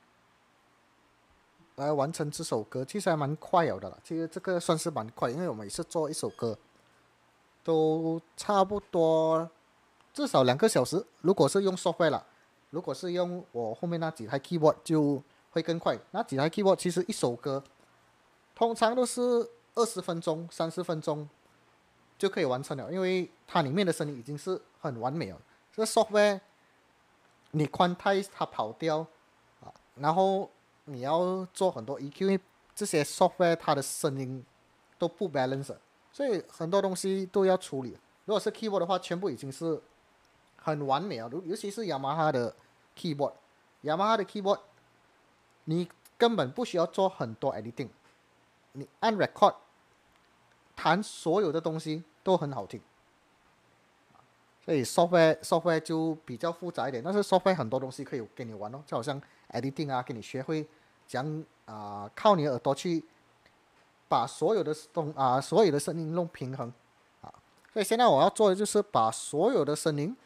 来完成这首歌，其实还蛮快了的啦。其实这个算是蛮快，因为我每次做一首歌都差不多至少两个小时。如果是用 software 啦，如果是用我后面那几台 keyboard 就会更快。那几台 keyboard 其实一首歌通常都是二十分钟、三十分钟就可以完成了，因为它里面的声音已经是很完美了。这 software 你宽太它跑调啊，然后你要做很多 E Q，因为这些 software 它的声音都不 balance，所以很多东西都要处理。如果是 keyboard 的话，全部已经是很完美了，尤其是雅马哈的 keyboard，雅马哈的 keyboard 你根本不需要做很多 editing， 你按 record 弹所有的东西都很好听。所以 software software 就比较复杂一点，但是 software 很多东西可以给你玩哦，就好像 editing 啊，给你学会讲啊、呃，靠你的耳朵去把所有的东啊、呃、所有的声音弄平衡啊。所以现在我要做的就是把所有的声音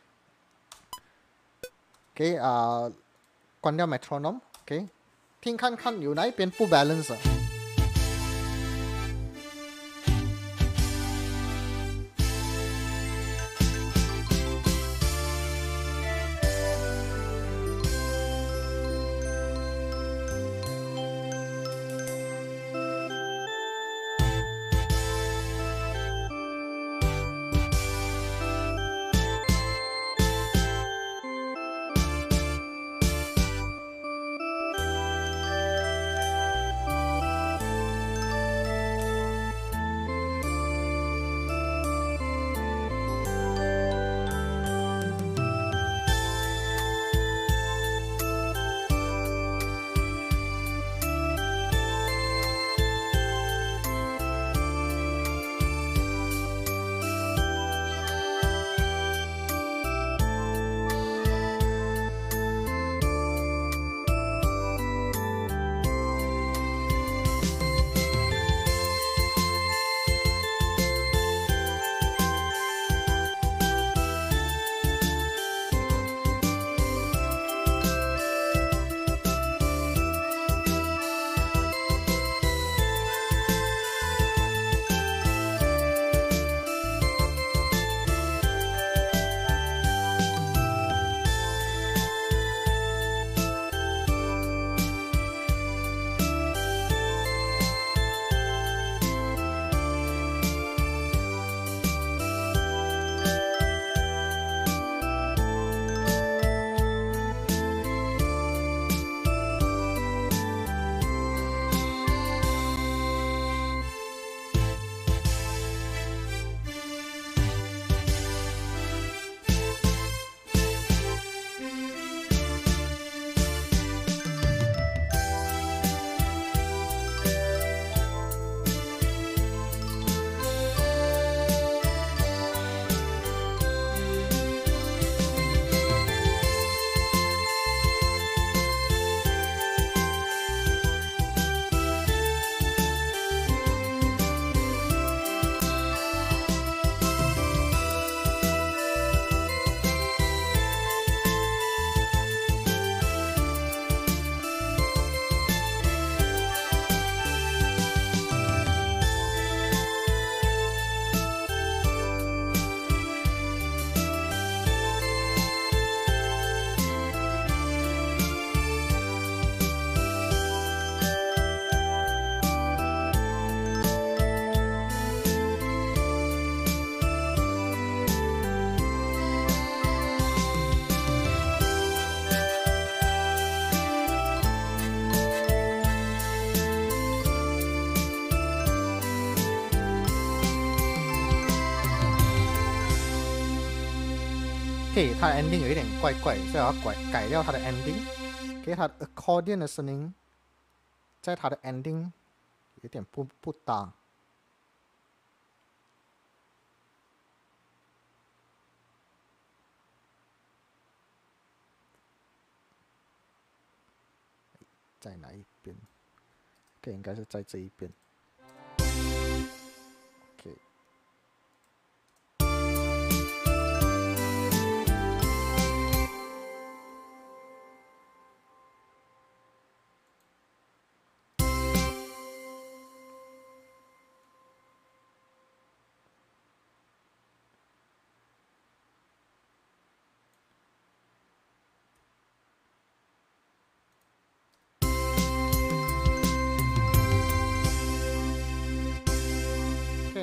给啊、呃、关掉 metronome，OK，、听看看有哪一边不 balance。OK， 它的 ending 有一点怪怪，所以我要改改掉它的 ending， 给它的 accordion 的声音，在它的 ending 有点不不搭。在哪一边？OK， 应该是在这一边。OK。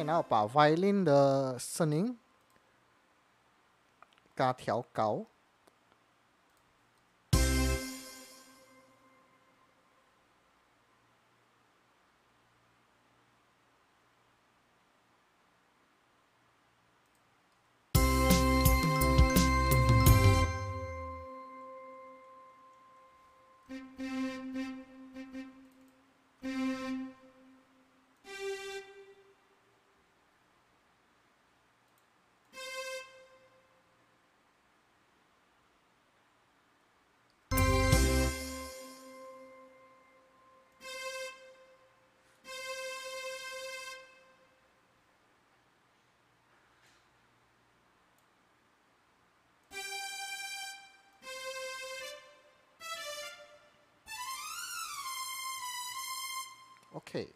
然后把 violin 的声音给它调高。OK，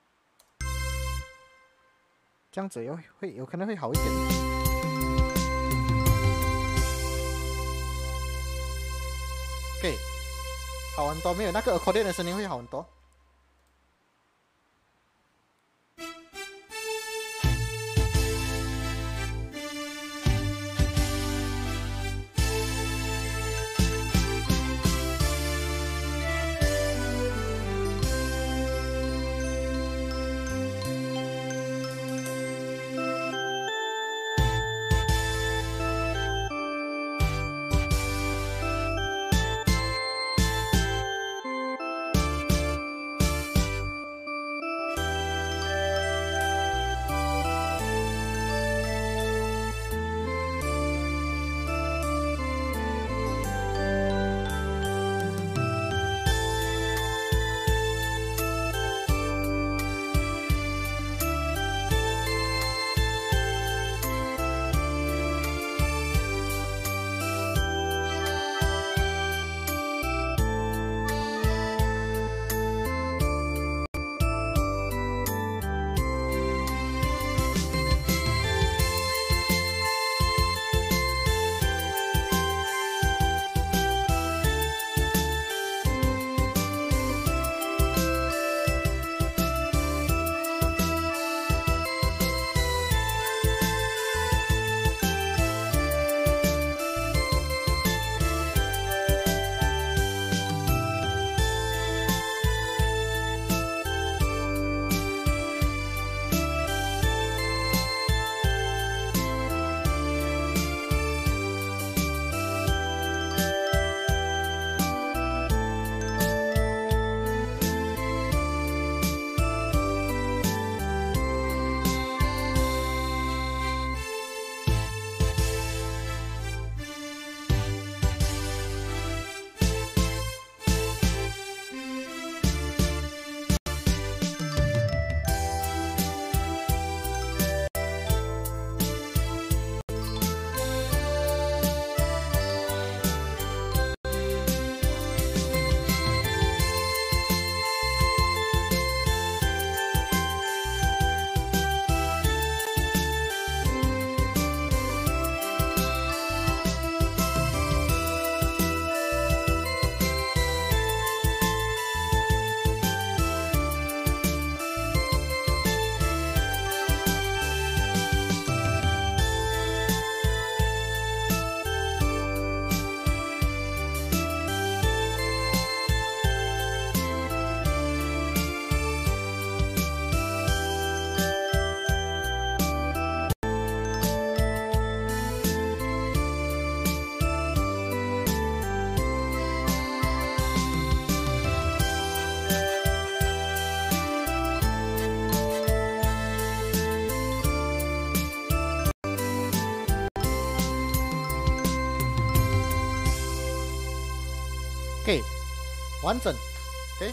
这样子又会有可能会好一点。OK， 好很多，没有那个 accordion 的声音会好很多。OK， 完整 OK，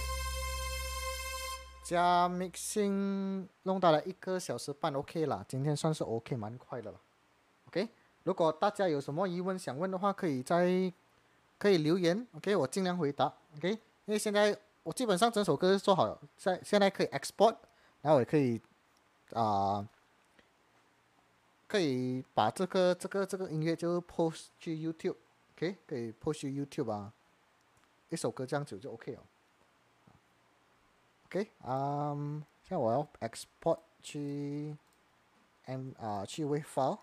加 mixing 弄到了一个小时半 OK 了，今天算是 OK 蛮快的了 OK， 如果大家有什么疑问想问的话，可以在可以留言 OK， 我尽量回答 OK， 因为现在我基本上整首歌做好了，在现在可以 export， 然后也可以啊、呃、可以把这个这个这个音乐就 post 去 YouTube OK， 可以 post 去 YouTube 啊，一首歌这样子就 OK 了 OK， 嗯、um, 现在我要 export 去 M 啊、去 Wave File。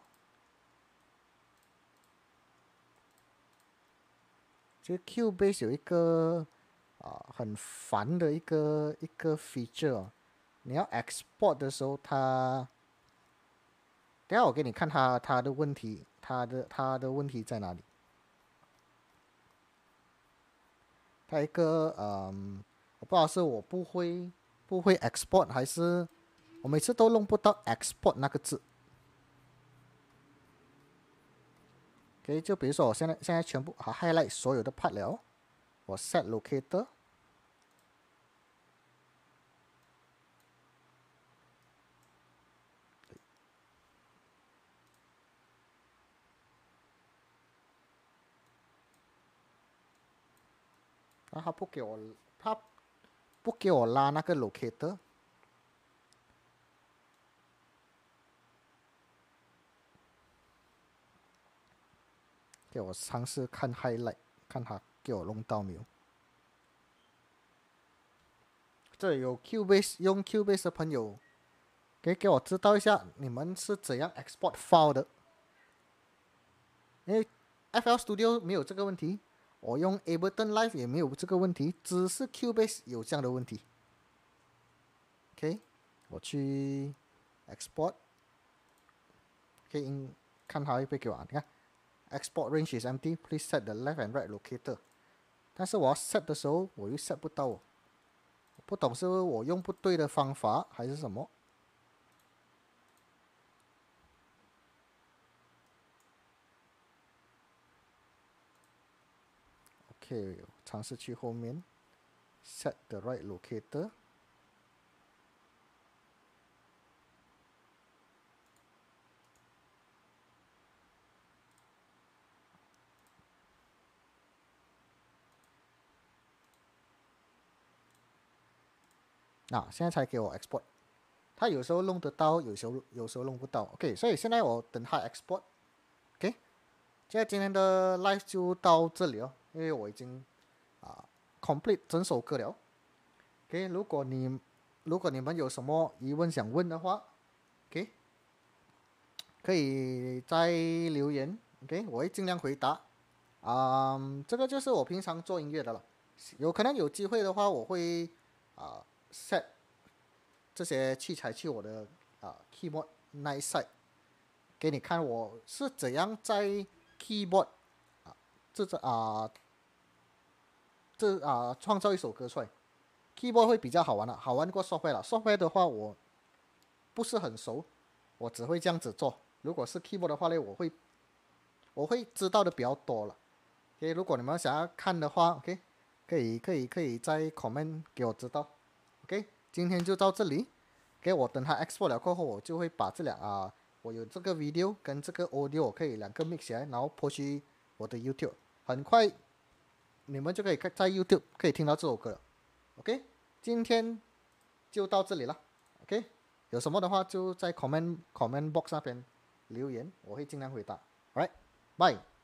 其实 Cubase 有一个啊、很烦的一个一个 feature，、哦、你要 export 的时候它，等下我给你看它它的问题，它的它的问题在哪里？它一个嗯，我不知道是我不会不会 export， 还是我每次都弄不到 export 那个字。OK， 就比如说我现在现在全部啊 highlight 所有的 part 了，我 set locator。然后他不给我，他不给我拉那个 locator。给我尝试看 highlight， 看他给我弄到没有。这里有 Cubase 用 Cubase 的朋友，可以给我知道一下你们是怎样 export file 的。因为 F L Studio 没有这个问题，我用 Ableton Live 也没有这个问题，只是 Cubase 有这样的问题。OK， 我去 export， 可以看它会不会给我，你看 export range is empty， please set the left and right locator。但是我要 set 的时候，我又 set 不到哦，不懂是我用不对的方法还是什么。OK， 尝试去后面 set the right locator。啊，现在才给我 export。它有时候弄得到，有时候有时候弄不到。OK， 所以现在我等它 export。OK， 现在今天的 live 就到这里哦，因为我已经啊 complete 整首歌了。OK， 如果你如果你们有什么疑问想问的话 ，OK， 可以再留言 ，OK， 我会尽量回答。啊、嗯，这个就是我平常做音乐的了。有可能有机会的话，我会啊、set 这些器材去我的啊、keyboard 那一 side， 给你看我是怎样在 keyboard 啊这啊这啊创造一首歌出来。keyboard 会比较好玩了，好玩过 software 了。software 的话我不是很熟，我只会这样子做。如果是 keyboard 的话呢，我会我会知道的比较多了。OK， 如果你们想要看的话 ，OK， 可以可以可以在 comment 给我知道。OK， 今天就到这里。给我等它 export 了过后，我就会把这两啊，我有这个 video 跟这个 audio， 我可以两个 mix 起来，然后 po 去我的 YouTube。很快你们就可以在 YouTube 可以听到这首歌了。OK， 今天就到这里了。OK， 有什么的话就在 comment comment box 那边留言，我会尽量回答。Alright，bye。